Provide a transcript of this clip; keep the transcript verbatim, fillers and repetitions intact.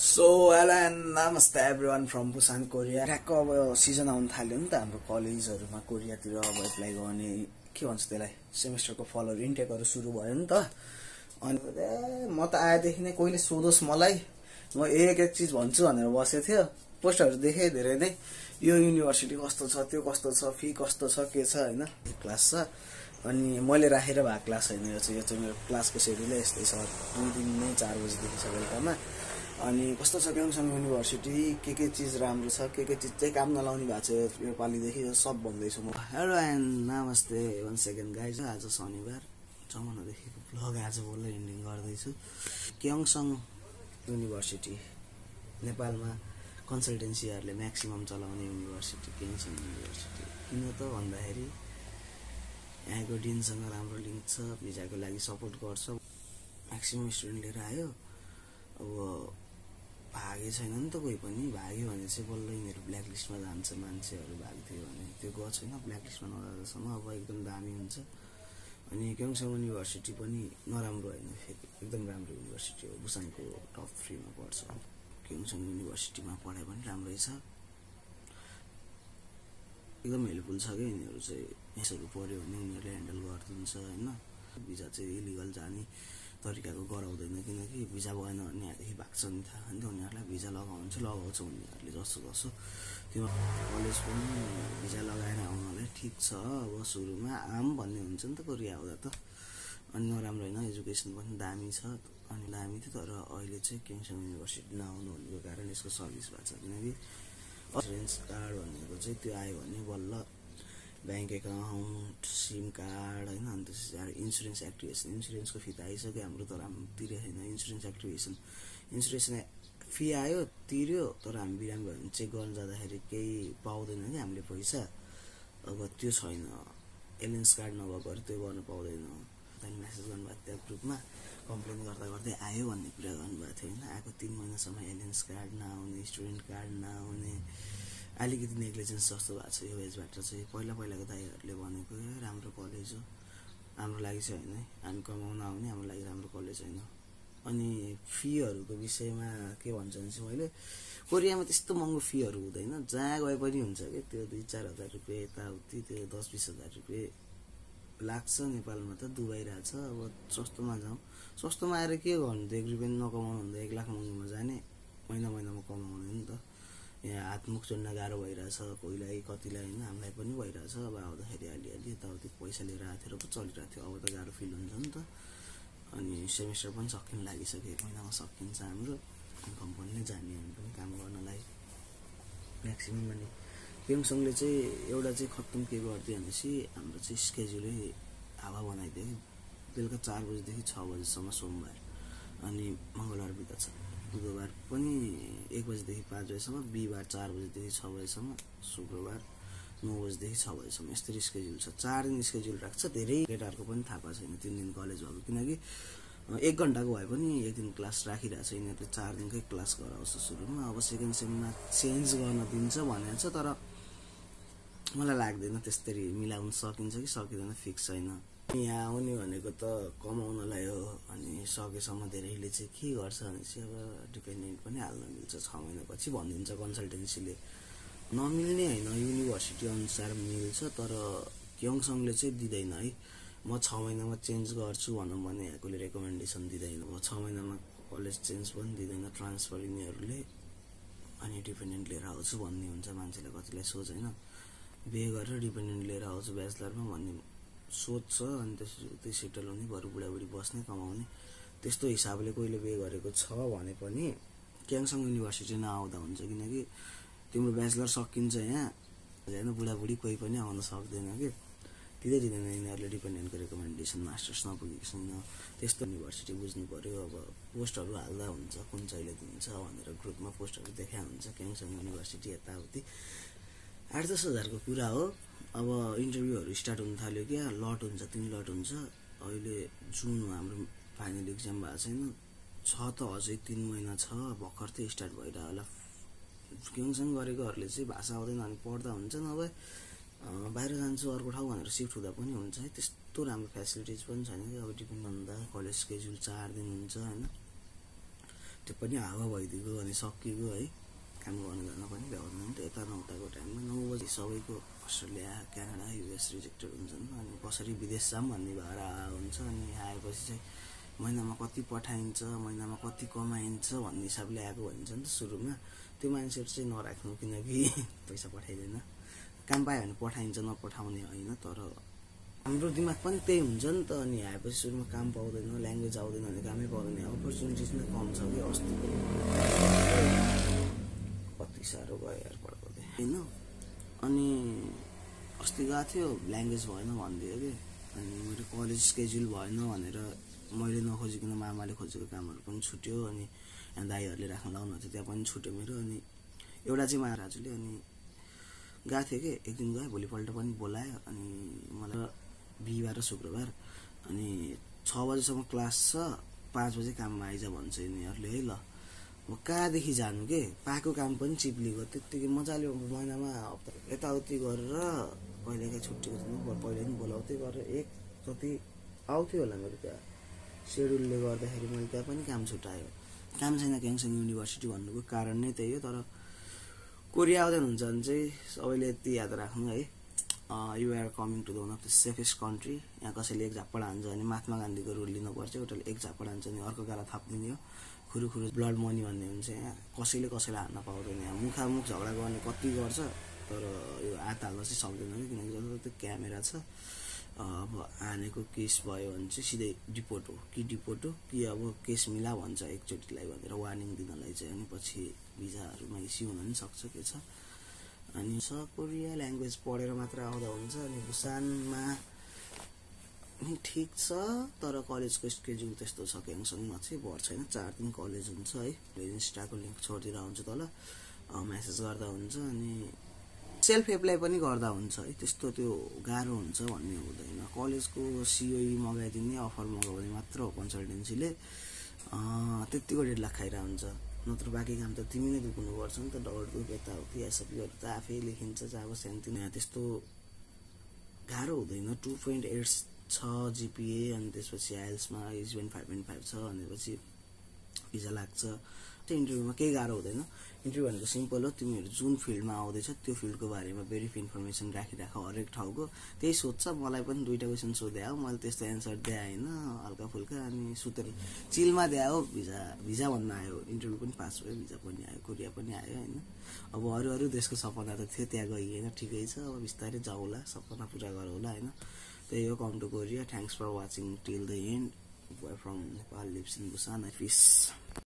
So hello and namaste everyone from Busan Korea. ठ्याक्क अब season आउनु थाल्यो नि त हाम्रो कलेजहरुमा कोरियातिर अब एप्लाई गर्ने के भन्छ त्यसलाई सेमेस्टरको फलहरु इन्टेकहरु सुरु भयो नि त। अनि म त आएदेखि नै कोहीले सोधोस् मलाई म एक एक चीज भन्छु भनेर बसेको थियो। पोस्टहरु देखे धेरै नै यो युनिभर्सिटी कस्तो छ त्यो कस्तो छ फी कस्तो छ के छ हैन क्लास छ। अनि मैले राखेर भा क्लास हैन यो चाहिँ यो चाहिँ मेरो क्लासको शेड्युल यस्तै छ। दुई दिन नै चार बजेदेखि छ बेलुकामा। अनि कस्तो छ क्याङसङ युनिभर्सिटी के के चीज राम्रो छ के के चीज चाहिँ काम नलाउने भएको छ यो पालिदेखि यो सब भन्दैछु म। Hello and namaste one second guys. आज शनिबार जमानादेखिको ब्लग आज बोल्दै एन्डिङ गर्दैछु। क्याङसङ युनिभर्सिटी नेपालमा कन्सल्टेन्सीहरूले म्याक्सिमम चलाउने युनिभर्सिटी क्याङसङ युनिभर्सिटी। किन त भन्दाखेरि यहाँको डिनसँग राम्रो लिङ्क छ, भिजाको लागि सपोर्ट गर्छ, म्याक्सिमम स्टुडेन्ट लिएर आयो। अब भागे छैन नि त कोही पनि। भाग्यो भने चाहिँ बल्ल यिनीहरू ब्ल्याक लिस्टमा जान्छ। मान्छेहरू भाग्थ्यो भने त्यो गएको छैन ब्ल्याक लिस्टमा नजाँदासम्म अब एकदम दामी हुन्छ। अनि क्याङसङ युनिभर्सिटी पनि नराम्रो होइन, फेरि एकदम राम्रो युनिभर्सिटी हो। बुसानको टप थ्रीमा पर्छ। क्याङसङ युनिभर्सिटीमा पढाइ पनि राम्रै छ, एकदम हेल्पफुल छ क्या। यिनीहरू चाहिँ यसहरू पऱ्यो भने उनीहरूले ह्यान्डल गरिदिन्छ होइन। भिजा चाहिँ इलिगल जाने तरिकाको गराउँदैन, किनकि भिजा भएन भने यहाँदेखि भाग्छ नि थाहा नि त उनीहरूलाई। भिजा लगाउनु चाहिँ लगाउँछ उनीहरूले जसो जसो। त्यो कलेज पनि भिजा लगाएर आउनलाई ठिक छ अब सुरुमा आम भन्ने हुन्छ नि त कोरिया आउँदा त। अनि नराम्रो होइन, एजुकेसन पनि दामी छ। अनि दामी थियो तर अहिले चाहिँ क्याङसङ युनिभर्सिटी नआउनु भनेको कारण यसको सर्भिस भएको छ। किनकि इन्सुरेन्स कार्ड भनेको चाहिँ त्यो आयो भने बल्ल ब्याङ्क एकाउन्ट सिम कार्ड होइन। अनि त्यसपछि इन्सुरेन्स एक्टिभेसन इन्सुरेन्सको फी त आइसक्यो हाम्रो, तर हामी तिरेको छैन। इन्सुरेन्स एक्टिभेसन इन्सुरेन्स फी आयो तिर्यो, तर हामी बिरामी भयो भने चेक गर्न जाँदाखेरि केही पाउँदैन कि हामीले पैसा। अब त्यो छैन। एलियन्स कार्ड नभएकोहरू त्यो गर्न पाउँदैन। त्यहाँदेखि मेसेज गर्नुभएको थियो ग्रुपमा, कम्प्लेन गर्दा गर्दै आयो भन्ने कुरा गर्नुभएको थियो होइन। आएको तिन महिनासम्म एलियन्स कार्ड नआउने, स्टुडेन्ट कार्ड नआउने, अलिकति नेग्लिजेन्स जस्तो भएको छ यो एजबाट चाहिँ। पहिला पहिलाको दाइहरूले भनेको राम्रो कलेज हो, हाम्रो लागि चाहिँ होइन है, हामी कमाउन आउने हाम्रो लागि राम्रो कलेज होइन। अनि फीहरूको विषयमा के भन्छ भने चाहिँ मैले कोरियामा त्यस्तो महँगो फीहरू हुँदैन, जहाँ गए पनि हुन्छ कि त्यो दुई चार हजार रुपियाँ यताउति त्यो दस बिस हजार रुपियाँ लाग्छ। नेपालमा त दुबाइरहेछ। अब सस्तोमा जाउँ, सस्तोमा आएर के गर्नु त, एक रुपियाँ नकमाउनु भन्दा एक लाख महँगोमा जाने, महिना महिनामा कमाउने नि त। यहाँ हातमुख जोड्न गाह्रो भइरहेछ कोहीलाई कतिलाई होइन, हामीलाई पनि भइरहेछ। अब आउँदाखेरि अलिअलि यताउति पैसा लिएर आएको थियो र पो चलिरहेको थियो, अब त गाह्रो फिल हुन्छ नि त। अनि सेमेस्टर पनि सकिन लागिसक्यो, एक महिनामा सकिन्छ हाम्रो। कम्पनी नै जाने हामी पनि काम गर्नलाई म्याक्सिमम। अनि क्याङसङले चाहिँ एउटा चाहिँ खत्तम के गरिदियो भनेपछि हाम्रो चाहिँ स्केड्युलै हावा बनाइदियो कि बेलुका चार बजीदेखि छ बजीसम्म सोमबार, अनि मङ्गलबार बिदा छ, बुधबार पनि एक बजीदेखि पाँच बजीसम्म, बिहिबार चार बजीदेखि छ बजीसम्म, शुक्रबार नौ बजीदेखि छ बजीसम्म। यस्तरी स्केड्युल छ। चार दिन स्केड्युल राख्छ। धेरै केटाहरूको पनि थाहा पाएको छैन तिन दिन कलेज भएको, किनकि एक घन्टाको भए पनि एक दिन क्लास राखिरहेको छ यिनीहरूले। चार दिनकै क्लास गराउँछ सुरुमा। अब सेकेन्ड सेममा चेन्ज गर्न दिन्छ भनेको छ, तर मलाई लाग्दैन त्यसरी मिलाउन सकिन्छ कि सकिँदैन फिक्स छैन। यहाँ आउने भनेको त कमाउनलाई हो। अनि सकेसम्म धेरैले चाहिँ के गर्छ भने चाहिँ अब डिपेन्डेन्ट पनि हाल्न मिल्छ छ महिनापछि भनिदिन्छ कन्सल्टेन्सीले। नमिल्ने होइन, युनिभर्सिटी अनुसार मिल्छ, तर क्याङसङले चाहिँ दिँदैन है। म छ महिनामा चेन्ज गर्छु भनौँ भने यहाँकोले रेकमेन्डेसन दिँदैन। अब छ महिनामा कलेज चेन्ज पनि दिँदैन ट्रान्सफर यिनीहरूले। अनि डिपेन्डेन्ट लिएर आउँछु भन्ने हुन्छ मान्छेलाई, कतिलाई सोच होइन, बिहे गरेर डिपेन्डेन्ट लिएर आउँछु ब्याचलरमा भन्ने सोच छ। अनि त्यसपछि सेटल हुने, बरु बुढाबुढी बस्ने कमाउने, त्यस्तो हिसाबले कोहीले बिहे गरेको छ भने पनि क्याङसङ युनिभर्सिटी नआउँदा हुन्छ। किनकि तिम्रो ब्याचलर सकिन्छ यहाँ होइन, बुढाबुढी कोही पनि आउन सक्दैन कि, दिँदै दिँदैन यिनीहरूले डिपेन्डेन्टको रेकमेन्डेसन मास्टर्स नपुगेको छैन। त्यस्तो युनिभर्सिटी बुझ्नु पऱ्यो। अब पोस्टहरू हाल्दा हुन्छ कुन चाहिँले दिन्छ भनेर ग्रुपमा पोस्टहरू देखा हुन्छ क्याङसङ युनिभर्सिटी यताउति। आठ दस हजारको कुरा हो। अब इन्टरभ्यूहरू स्टार्ट हुन थाल्यो क्या, लट हुन्छ, तिन लट हुन्छ। अहिले जुन हो हाम्रो फाइनल इक्जाम भएको छैन, छ त अझै तिन महिना छ, भर्खर चाहिँ स्टार्ट भइरह होला। क्याङसङ गरेकोहरूले चाहिँ भाषा आउँदैन अनि पढ्दा हुन्छ, नभए बाहिर जान्छु अर्को ठाउँ भनेर सिफ्ट हुँदा पनि हुन्छ है। त्यस्तो राम्रो फेसिलिटिज पनि छैन कि। अब depend on the college schedule चार दिन हुन्छ होइन। त्यो पनि हावा भइदिएको अनि सकिएको है काम गर्न जान पनि भ्याउँदैन नि त यता नौताको टाइममा नौ बजी सबैको अस्ट्रेलिया क्यानाडा युएस रिजेक्टेड हुन्छन् अनि कसरी विदेश जाऊँ भन्ने भएर हुन्छ अनि आएपछि चाहिँ महिनामा कति पठाइन्छ महिनामा कति कमाइन्छ भन्ने हिसाबले आएको भनिन्छ नि त सुरुमा त्यो मान्छेहरू चाहिँ नराख्नु किनकि पैसा पठाइदैन काम पायो भने पठाइन्छ नपठाउने होइन तर हाम्रो दिमाग पनि त्यही हुन्छ नि त अनि आएपछि सुरुमा काम पाउँदैन ल्याङ्ग्वेज आउँदैन भने कामै पाउँदैन अपर्च्युनिटिज नै कम छ कि अस्ति कति साह्रो भयो यार पढ्दै होइन अनि अस्ति गएको थियो ल्याङ्ग्वेज भएन भनिदियो कि अनि मेरो कलेज स्केड्युल भएन भनेर मैले नखोजिकन मामाले खोजेको कामहरू पनि छुट्यो अनि यहाँ दाइहरूले राख्न लाउनु थियो त्यहाँ पनि छुट्यो मेरो अनि एउटा चाहिँ महाराजुले अनि गएको थियो कि एक दिन गयो भोलिपल्ट पनि बोलायो अनि मलाई बिहिबार र शुक्रबार अनि छ बजीसम्म क्लास छ पाँच बजे काममा आइज भन्छ यिनीहरूले है ल म कहाँदेखि जानु के पाएको काम पनि चिप्लिएको त्यत्तिकै मजाले महिनामा हप्ता यताउति गरेर कहिलेकाहीँ छुट्टीको थिएन पहिला पनि बोलाउँदै गरेर एक जति आउँथ्यो होला मेरो त्यहाँ सेड्युलले गर्दाखेरि मैले त्यहाँ पनि काम छुट्यायो काम छैन क्याङसङ युनिभर्सिटी भन्नुको कारण नै त्यही हो तर कोरिया आउँदैन हुन्छ भने चाहिँ सबैले यति याद राख्नु है you're coming to the one of the safest country यहाँ कसैले एक झापड हान्छ भने महात्मा गान्धीको रुल लिनुपर्छ एउटाले एक झापड हान्छ भने अर्को गाला थापिदिने हो खुरु खुरु ब्लड मनी भन्ने हुन्छ यहाँ कसैले कसैलाई हान्न पाउँदैन यहाँ मुखामुख झगडा गर्ने कति गर्छ तर यो हात हाल्न चाहिँ सक्दैन कि किनकि जति क्यामेरा छ अब हानेको केस भयो भने चाहिँ सिधै डिपोर्ट हो कि डिपोर्ट हो कि अब केस मिला भन्छ एकचोटिलाई भनेर वार्निङ दिनलाई चाहिँ अनि पछि भिजाहरूमा इस्यु हुन पनि सक्छ के छ अनि स कोरिया ल्याङ्ग्वेज पढेर मात्र आउँदा हुन्छ अनि बुसानमा नि ठिक छ तर कलेजको स्केड्युल त्यस्तो छ क्याङसङमा चाहिँ भर छैन चार दिन कलेज हुन्छ है इन्स्टाको लिङ्क छोडिदिएर हुन्छ तल मेसेज गर्दा हुन्छ अनि सेल्फ एप्लाई पनि गर्दा हुन्छ है त्यस्तो त्यो गाह्रो हुन्छ भन्ने हुँदैन कलेजको सिओई मगाइदिने अफर मगायो भने मात्र हो कन्सल्टेन्सीले त्यत्तिको डेढ लाख खाइरहेको हुन्छ नत्र बाँकी काम त तिमी नै दुख्नुपर्छ नि त डर दुख यताउति एसएपीहरू त आफै लेखिन्छ चाहिँ अब सानोतिनो यहाँ त्यस्तो गाह्रो हुँदैन टू पोइन्ट एट छ जिपिए अनि त्यसपछि आइएल्समा each one five point five छ भनेपछि भिजा लाग्छ त्यो इन्टरभ्यूमा केही गाह्रो हुँदैन इन्टरभ्यू भनेको सिम्पल हो तिमीहरू जुन फिल्डमा आउँदैछ त्यो फिल्डको बारेमा ब्रिफ इन्फर्मेसन राखिराख हरेक ठाउँको त्यही सोध्छ मलाई पनि दुईवटा क्वेसन सोधे हो मैले त्यस्तो एन्सर दिएँ होइन हल्का फुल्का अनि सुतेर चिलमा दिए हो भिजा भिजा भन्न आयो इन्टरभ्यू पनि पास भयो भिजा पनि आयो कोरिया पनि आयो होइन अब अरू अरू देशको सपना त थियो त्यहाँ गइएन ठिकै छ अब बिस्तारै जाउँला सपना पुरा गरौँला होइन त्यही हो come to Korea thanks for watching till the end from Nepal lives in Busan fees